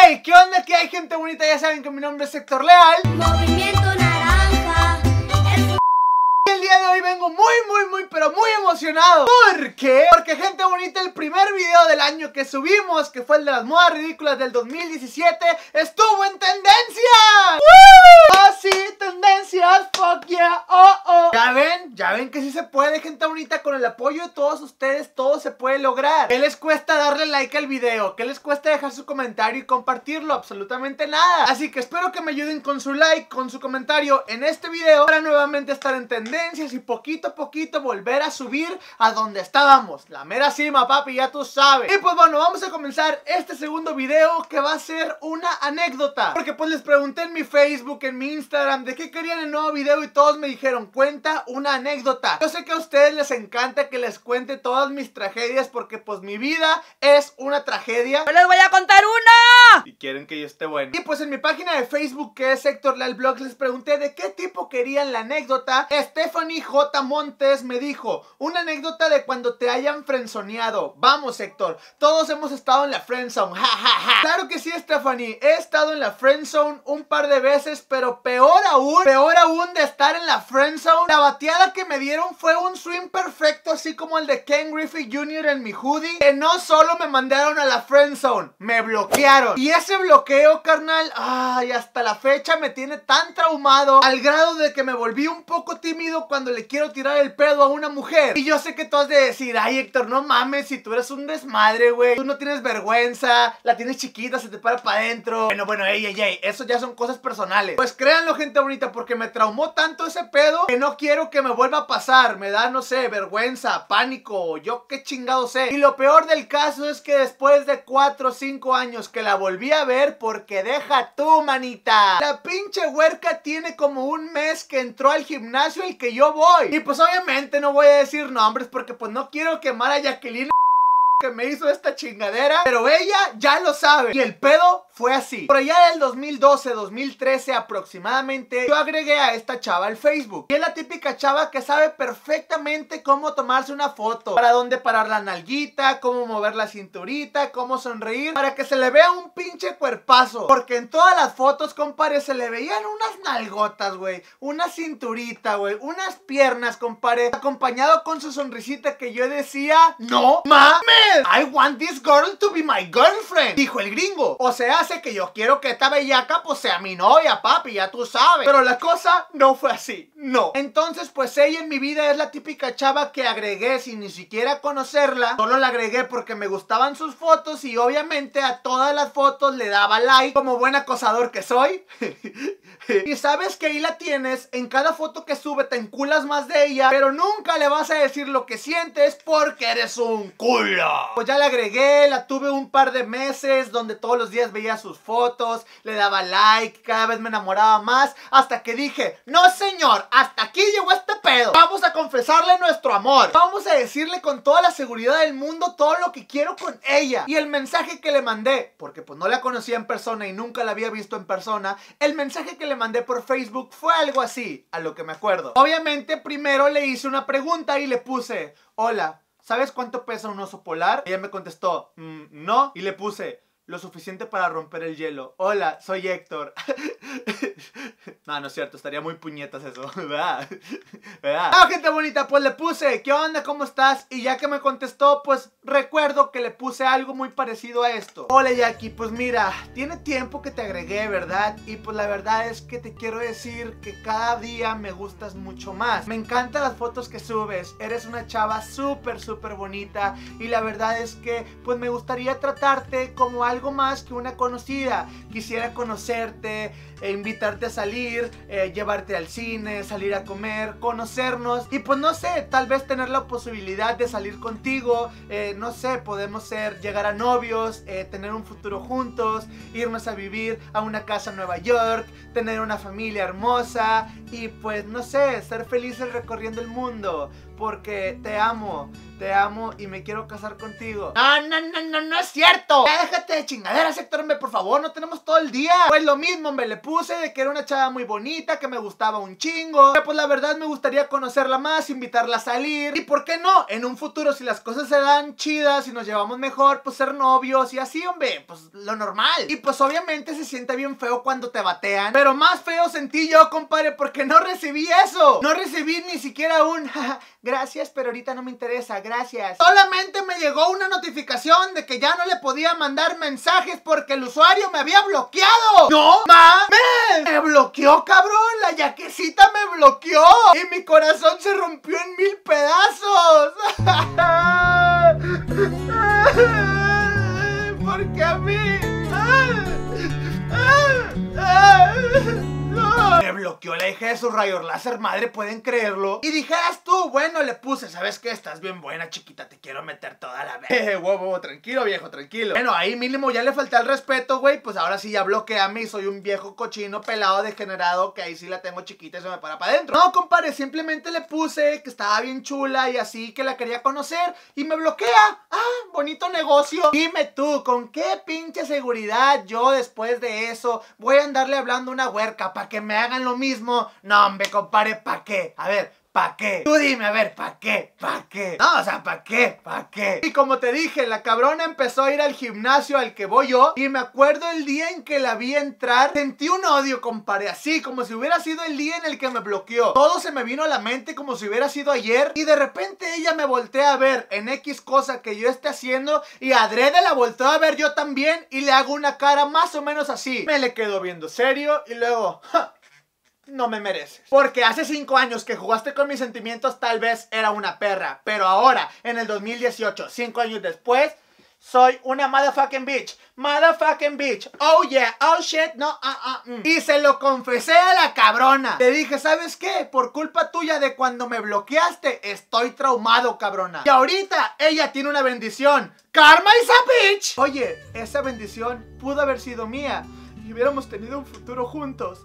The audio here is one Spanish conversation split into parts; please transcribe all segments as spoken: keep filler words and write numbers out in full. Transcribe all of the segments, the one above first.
Hey, ¿qué onda? ¿Qué hay, gente bonita? Ya saben que mi nombre es Héctor Leal. Movimiento Naranja. Y el día de hoy vengo muy, muy, muy, pero muy emocionado. ¿Por qué? Porque, gente bonita, el primer video del año que subimos, que fue el de las modas ridículas del dos mil diecisiete, estuvo en tendencia. ¡Woo! ¡Oh, sí! ¡Tendencias! ¡Fuck yeah! ¡Oh, oh! Ya ven, ya ven que sí se puede, gente bonita. Con el apoyo de todos ustedes, todo se puede lograr. ¿Qué les cuesta darle like al video? ¿Qué les cuesta dejar su comentario y compartirlo? Absolutamente nada. Así que espero que me ayuden con su like, con su comentario en este video, para nuevamente estar en tendencia y poquito a poquito volver a subir a donde estábamos, la mera cima, papi, ya tú sabes. Y pues bueno, vamos a comenzar este segundo video, que va a ser una anécdota, porque pues les pregunté en mi Facebook, en mi Instagram, de qué querían el nuevo video, y todos me dijeron, cuenta una anécdota. Yo sé que a ustedes les encanta que les cuente todas mis tragedias, porque pues mi vida es una tragedia. ¡Yo les voy a contar una! Y quieren que yo esté bueno. Y pues en mi página de Facebook, que es Héctor Leal Vlogs, les pregunté de qué tipo querían la anécdota. Stephanie J. Montes me dijo, una anécdota de cuando te hayan frenzoneado. Vamos, Héctor, todos hemos estado en la friendzone, ja, ja, ja. Claro que sí, Stephanie, he estado en la friendzone un par de veces, pero peor aún, peor aún de estar en la friendzone, la bateada que me dieron fue un swing perfecto, así como el de Ken Griffey junior en mi hoodie, que no solo me mandaron a la friendzone, me bloquearon. Y ese bloqueo, carnal, ay, hasta la fecha me tiene tan traumado, al grado de que me volví un poco tímido cuando le quiero tirar el pedo a una mujer. Y yo sé que tú has de decir, ay, Héctor, no mames, si tú eres un desmadre, güey, tú no tienes vergüenza, la tienes chiquita, se te para para adentro. Bueno, bueno, ey, ey, ey, eso ya son cosas personales. Pues créanlo, gente bonita, porque me traumó tanto ese pedo que no quiero que me vuelva a pasar. Me da, no sé, vergüenza, pánico, yo qué chingado sé. Y lo peor del caso es que después de cuatro o cinco años que la volví a ver, porque deja tú, manita, la pinche huerca tiene como un mes que entró al gimnasio al que yo voy. Y pues obviamente no voy a decir nombres, porque pues no quiero quemar a Jacqueline, que me hizo esta chingadera, pero ella ya lo sabe. Y el pedo fue así. Por allá del dos mil doce, dos mil trece aproximadamente, yo agregué a esta chava al Facebook. Y es la típica chava que sabe perfectamente cómo tomarse una foto, para dónde parar la nalguita, cómo mover la cinturita, cómo sonreír, para que se le vea un pinche cuerpazo. Porque en todas las fotos, compadre, se le veían unas nalgotas, güey, una cinturita, güey, unas piernas, compadre, acompañado con su sonrisita, que yo decía, no mames, I want this girl to be my girlfriend, dijo el gringo. O sea, hace que yo quiero que esta bellaca pues sea mi novia, papi, ya tú sabes. Pero la cosa no fue así, no. Entonces pues ella en mi vida es la típica chava que agregué sin ni siquiera conocerla. Solo la agregué porque me gustaban sus fotos, y obviamente a todas las fotos le daba like, como buen acosador que soy. Y sabes que ahí la tienes, en cada foto que sube te enculas más de ella, pero nunca le vas a decir lo que sientes, porque eres un culo. Pues ya la agregué, la tuve un par de meses, donde todos los días veía sus fotos, le daba like, cada vez me enamoraba más, hasta que dije, no señor, hasta aquí llegó este pedo. Vamos a confesarle nuestro amor, vamos a decirle con toda la seguridad del mundo todo lo que quiero con ella. Y el mensaje que le mandé, porque pues no la conocía en persona y nunca la había visto en persona, el mensaje que le mandé por Facebook fue algo así, a lo que me acuerdo. Obviamente primero le hice una pregunta y le puse, hola, ¿sabes cuánto pesa un oso polar? Ella me contestó, mmm, no. Y le puse, lo suficiente para romper el hielo. Hola, soy Héctor. No, no es cierto, estaría muy puñetas eso, ¿verdad? ¿verdad? Ah, gente bonita, pues le puse, ¿qué onda? ¿Cómo estás? Y ya que me contestó, pues recuerdo que le puse algo muy parecido a esto. Hola, Jackie, pues mira, tiene tiempo que te agregué, ¿verdad? Y pues la verdad es que te quiero decir que cada día me gustas mucho más. Me encantan las fotos que subes, eres una chava súper, súper bonita, y la verdad es que pues me gustaría tratarte como algo más que una conocida. Quisiera conocerte, e invitarte a salir, eh, llevarte al cine, salir a comer, conocernos, y pues no sé, tal vez tener la posibilidad de salir contigo, eh, no sé, podemos ser, llegar a novios, eh, tener un futuro juntos, irnos a vivir a una casa en Nueva York, tener una familia hermosa, y pues no sé, ser felices recorriendo el mundo. porque te amo, te amo y me quiero casar contigo. No, no, no, no, no es cierto. Ya déjate de chingaderas, Héctor, hombre, por favor, no tenemos todo el día. Pues lo mismo, me le puse de que era una chava muy bonita, que me gustaba un chingo, que pues la verdad me gustaría conocerla más, invitarla a salir. Y por qué no, en un futuro si las cosas se dan chidas y nos llevamos mejor, pues ser novios y así, hombre, pues lo normal. Y pues obviamente se siente bien feo cuando te batean, pero más feo sentí yo, compadre, porque no recibí eso. No recibí ni siquiera un gracias, pero ahorita no me interesa, gracias. Solamente me llegó una notificación de que ya no le podía mandar mensajes porque el usuario me había bloqueado. ¡No mames! Me bloqueó, cabrón. La yaquecita me bloqueó y mi corazón se rompió en mil pedazos. ¿Por qué a mí? Me bloqueó la hija de su rayo láser, madre, ¿pueden creerlo? Y dijeras tú, bueno, le puse, ¿sabes qué? Estás bien buena, chiquita, te quiero meter toda la vez. Eh, wow, wow, tranquilo, viejo, tranquilo. Bueno, ahí mínimo ya le falté el respeto, güey, pues ahora sí ya bloqueame y soy un viejo cochino, pelado, degenerado, que ahí sí la tengo chiquita y se me para para adentro. No, compadre, simplemente le puse que estaba bien chula y así, que la quería conocer y me bloquea. Ah, bonito negocio. Dime tú, ¿con qué pinche seguridad yo después de eso voy a andarle hablando a una huerca para que me hagan lo mismo? No, hombre, compadre, ¿pa' qué? A ver, ¿pa' qué? Tú dime, a ver, ¿pa' qué? ¿Pa' qué? No, o sea, ¿pa' qué? ¿Pa' qué? Y como te dije, la cabrona empezó a ir al gimnasio al que voy yo y me acuerdo el día en que la vi entrar, sentí un odio, compadre, así, como si hubiera sido el día en el que me bloqueó. Todo se me vino a la mente como si hubiera sido ayer y de repente ella me voltea a ver en X cosa que yo esté haciendo y adrede la volteo a ver yo también y le hago una cara más o menos así. Me le quedo viendo serio y luego... ¡ja! No me mereces. Porque hace cinco años que jugaste con mis sentimientos tal vez era una perra. Pero ahora, en el dos mil dieciocho, cinco años después, soy una motherfucking bitch. Motherfucking bitch. Oh yeah, oh shit, no, ah, ah, mm. Y se lo confesé a la cabrona. Le dije, ¿sabes qué? Por culpa tuya de cuando me bloqueaste, estoy traumado, cabrona. Y ahorita ella tiene una bendición. Karma is a bitch. Oye, esa bendición pudo haber sido mía y hubiéramos tenido un futuro juntos.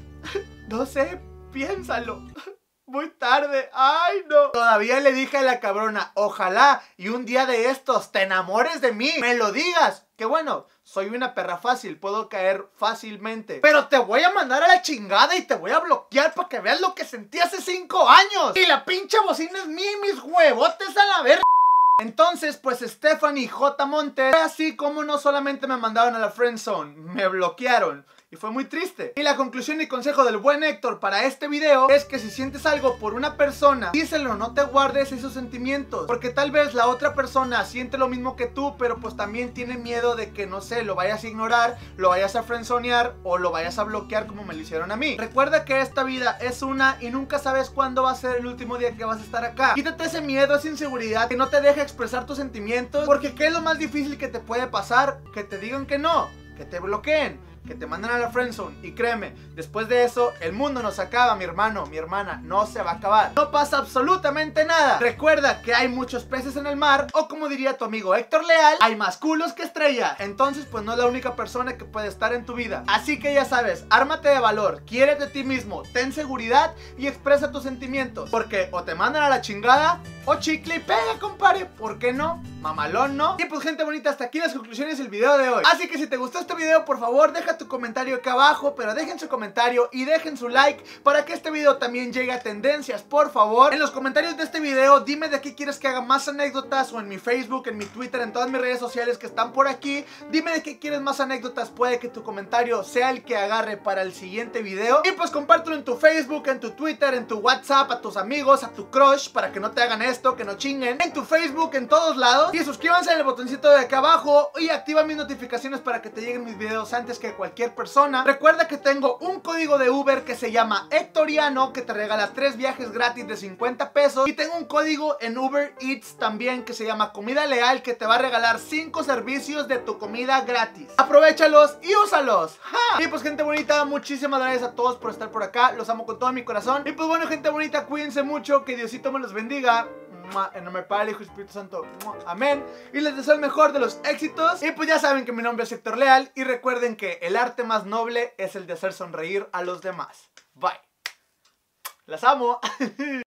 No sé, piénsalo. Muy tarde, ay no. Todavía le dije a la cabrona, ojalá y un día de estos te enamores de mí, me lo digas. Que bueno, soy una perra fácil, puedo caer fácilmente, pero te voy a mandar a la chingada y te voy a bloquear para que veas lo que sentí hace cinco años. Y la pinche bocina es mía y mis huevotes a la verga. Entonces, pues Stephanie J. Montes, así como no solamente me mandaron a la friendzone, me bloquearon. Y fue muy triste. Y la conclusión y consejo del buen Héctor para este video es que si sientes algo por una persona, díselo, no te guardes esos sentimientos. Porque tal vez la otra persona siente lo mismo que tú, pero pues también tiene miedo de que, no sé, lo vayas a ignorar, lo vayas a friendzonear o lo vayas a bloquear como me lo hicieron a mí. Recuerda que esta vida es una y nunca sabes cuándo va a ser el último día que vas a estar acá. Quítate ese miedo, esa inseguridad que no te deja expresar tus sentimientos. Porque ¿qué es lo más difícil que te puede pasar? Que te digan que no, que te bloqueen, que te mandan a la friendzone. Y créeme, después de eso el mundo no se acaba, mi hermano, mi hermana, no se va a acabar. No pasa absolutamente nada. Recuerda que hay muchos peces en el mar, o como diría tu amigo Héctor Leal, hay más culos que estrellas. Entonces pues no es la única persona que puede estar en tu vida. Así que ya sabes, ármate de valor, quiérete a ti mismo, ten seguridad y expresa tus sentimientos. Porque o te mandan a la chingada o chicle y pega, compadre. ¿Por qué no? Mamalón, ¿no? Y pues gente bonita, hasta aquí las conclusiones del video de hoy. Así que si te gustó este video, por favor deja tu comentario acá abajo, pero dejen su comentario y dejen su like para que este video también llegue a tendencias, por favor. En los comentarios de este video dime de qué quieres que haga más anécdotas, o en mi Facebook, en mi Twitter, en todas mis redes sociales que están por aquí. Dime de qué quieres más anécdotas, puede que tu comentario sea el que agarre para el siguiente video. Y pues compártelo en tu Facebook, en tu Twitter, en tu WhatsApp, a tus amigos, a tu crush, para que no te hagan esto, que no chinguen. En tu Facebook, en todos lados. Y suscríbanse en el botoncito de acá abajo y activa mis notificaciones para que te lleguen mis videos antes que cualquier persona. Recuerda que tengo un código de Uber que se llama Hectoriano, que te regala tres viajes gratis de cincuenta pesos. Y tengo un código en Uber Eats también que se llama Comida Leal, que te va a regalar cinco servicios de tu comida gratis. Aprovéchalos y úsalos. ¡Ja! Y pues gente bonita, muchísimas gracias a todos por estar por acá. Los amo con todo mi corazón. Y pues bueno, gente bonita, cuídense mucho, que Diosito me los bendiga. En nombre del Padre, Hijo y Espíritu Santo. Amén. Y les deseo el mejor de los éxitos. Y pues ya saben que mi nombre es Héctor Leal. Y recuerden que el arte más noble es el de hacer sonreír a los demás. Bye. Las amo.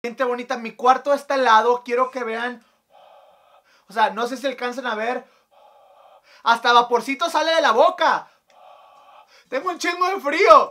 Gente bonita, mi cuarto está helado. Quiero que vean. O sea, no sé si alcanzan a ver. Hasta vaporcito sale de la boca. Tengo un chingo de frío.